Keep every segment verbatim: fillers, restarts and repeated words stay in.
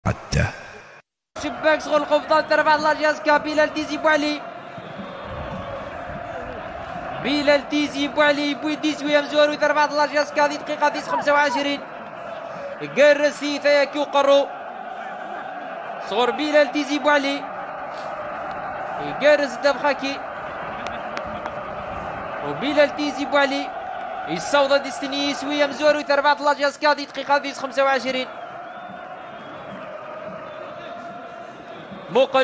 عدة شباك صغر القبطان ترفع لاجاسكا. بلال تيزي بوعلي بلال تيزي بوعلي بويدي سويا مزورو ترفع لاجاسكا. هذه دقيقة ديس خمسة وعشرين. قرسي ثياكي وقرو صغر بلال تيزي بوعلي يقرس دبخاكي وبلال تيزي بوعلي يصوض ديستني سويا مزورو ترفع لاجاسكا. هذه دقيقة ديس خمسة وعشرين. موقل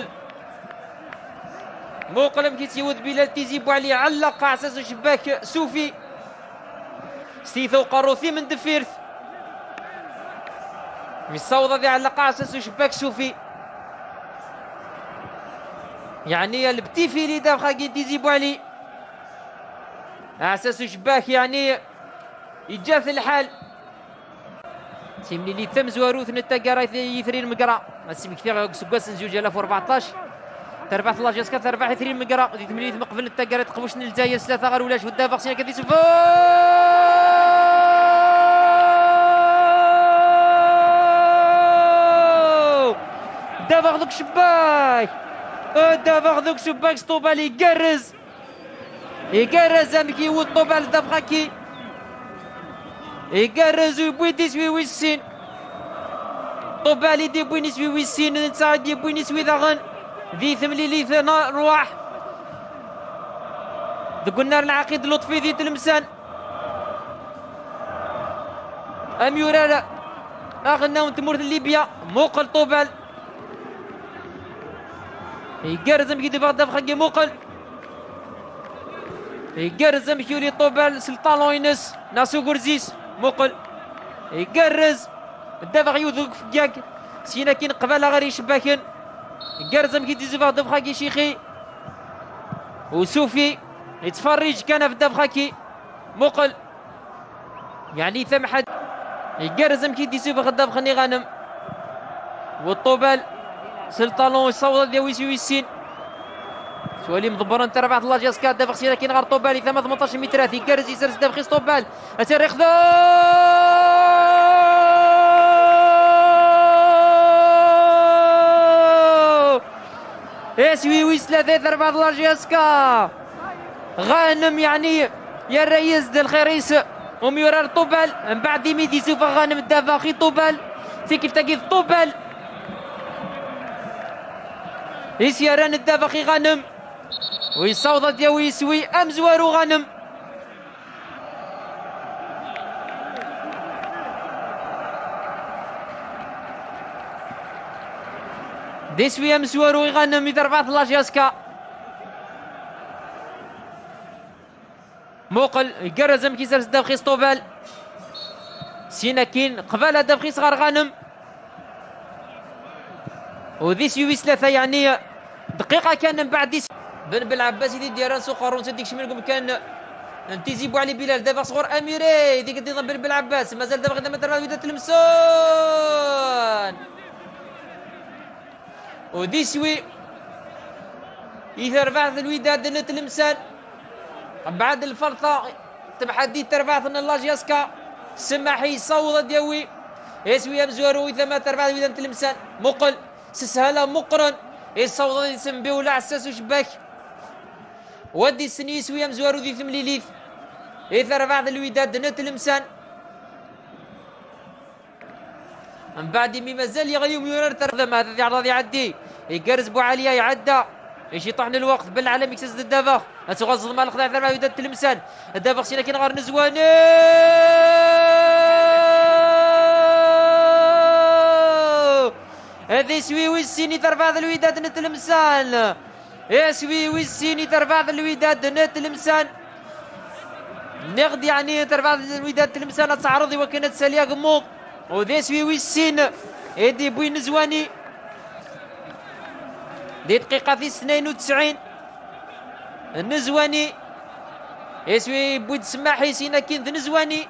موقل مكيت يود بلال تيزي بوعلي علق على اساس شباك سوفي ستيثو قروثي من دفيرث مصوضة دي علق على اساس شباك سوفي. يعني البتيفي لي دابخا كي تيزي بوعلي على اساس شباك يعني يتجاث الحال. تيمني لي ثم زواروث نتاكا يثرين مقرا ماسي كثير سكاس زوج ألف وأربعطاش تربح لاجاسكا تربح يثرين مقرا دي ثمانية مقبل نتاكا تقبوش نلزايا ثلاثة غير ولاش ودا فاكسينا كدي سفو دافا غدوك شباك دافا غدوك شباك سطوبال يقرز يقرز امكي يود طوبال دافخاكي يقرز ويبوي سوي ويسين طوبالي دي بويني سوي ويسين نتا دي بويني سوي ذاغن ذي ثملي لي ثنا رواح ذوك النار العقيد لطفي ذي تلمسان اميورا اغنى ونتمور ليبيا موقل طوبال يقرز امكي دي بغداد خاكي موقل يقرز امكي لي طوبال سلطان لوينس ناسو غورزيس موقل يقرز الدافع يوذوك فياك سينا كي نقبل غير شباكن يقرز امكي ديزيفا دفخاكي شيخي وسوفي يتفرج كان في الدفخاكي موقل يعني ثم حد يقرز امكي ديزيفا الدفخني غانم والطوبال سلطانون يصوت ديال ويسين سوالي مضبر انت ربعت الله جاسكا دافخ سينا كي نغار طوبال ثم ثمنطاش مترات يقرز يسرس دافخ طوبال اتاريخ ذا اسوي ويس ثلاثة أربعة الله جاسكا غانم يعني يا الرئيس ديال الخريس وميورار طوبال من بعد ميدي سوف غانم الدافاخي طوبال سي كيف تاكيد طوبال يسيران الدافاخي غانم ويصوض ديال ويسوي امزوارو غانم ديسوي امزوارو يغنم اذا رفعت لاجاسكا موقل يقرز مكيسر دافخيس طوبال سيناكين قبل دافخيس غار غانم وديسوي ويس ثلاثة يعني دقيقة كان من بعد ديس بن بالعباس يدي ديران سو قارون تديك شمالكم كان انتيزي بوعلي بلال دافع صغور اميري ديك دي بن بالعباس مازال دافع قدام الدرب ويدا تلمسون وديسوي إذا رفعت الوداد نتلمسان بعد الفرطة تبحدي ترفعت من لاجاسكا سماحي يصوض ديوي يسوي مزورو إذا ما ترفعت الوداد نتلمسان مقل سسهلة مقرن يصوض يسم بيولا عساس وشباك ودي سني يسوي مزورو ذي ثملي ليث إذا رفعت الوداد نتلمسان من بعد مي مازال يغيوم يورر ترذم هذا ذي عرض يعدي يقرز بوعليا يعدى يجي طحن الوقت بالعالم يكسز الدافخ اتغزل مال خدع ثربا يدد تلمسان الدافخ سينا كي نغار نزواني هذا سوي ويسيني ترفع الوداد نتلمسان يسوي ويسيني ترفع الوداد نتلمسان نقد يعني ترفع الوداد تلمسان تعرضي وكانت ساليه قموق وذي سوي ويسين يدي بوين نزواني دي دقيقة في اثنين وتسعين النزواني يسوي بويد سماحي سينا كين ذي نزواني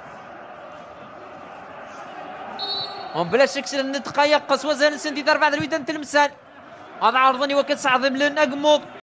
وبلا شك الدقايق قصوى زان سنتي ترفع الودان تلمسان هذا عرضني وكتسعظم لنا قموط